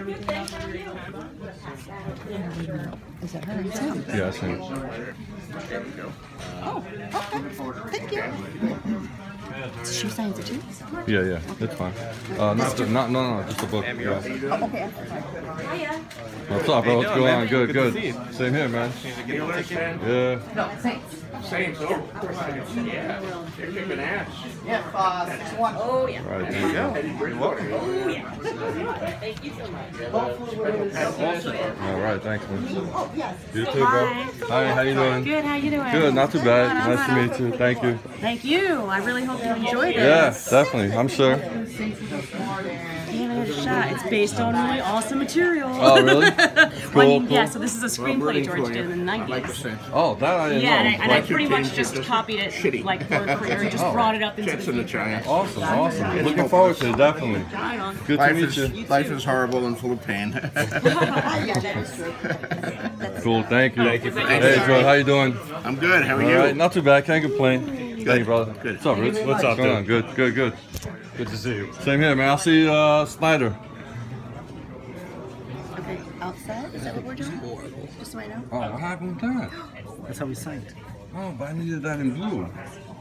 Is that her? It's him. Yeah, that's him. Oh, okay. Thank you. She signs it too? Yeah, it's fine. No, just a book. Yeah. Oh, okay. What's up, bro? What's going on? Good. Same here, man. Yeah. No, thanks. Same, so yeah, they're kicking ass. Yeah, 6-1. Oh, yeah. Right, there you go. Oh, yeah. Thank you so much. All right, thanks, man. Oh, yes. You too, bro. Hi, how you doing? Good, how you doing? Good, not too bad. Nice to meet you. Thank you. Thank you. I really hope you enjoyed it. Yeah, definitely. I'm sure. Give it a shot. It's based on really awesome material. Oh, really? Cool, Yeah, so this is a screenplay George did in the 90s. Oh, that I didn't know. Yeah, and I pretty much just copied it, like, word for word, just brought it up into the future. Awesome. Looking forward to it, definitely. Right on. Good to meet you. Life is horrible and full of pain. Cool, thank you. Hey, Joe, how you doing? I'm good. How are All you? right, not too bad. Can't complain. Thank you, brother. Good. What's up, Rich? What's up, What's going on? Good. Good to see you. Same here, man. I'll see Snyder. Okay, outside? Is that what we're doing? Just so I know. Oh, what happened with that? That's how we signed. Oh, but I needed that in blue.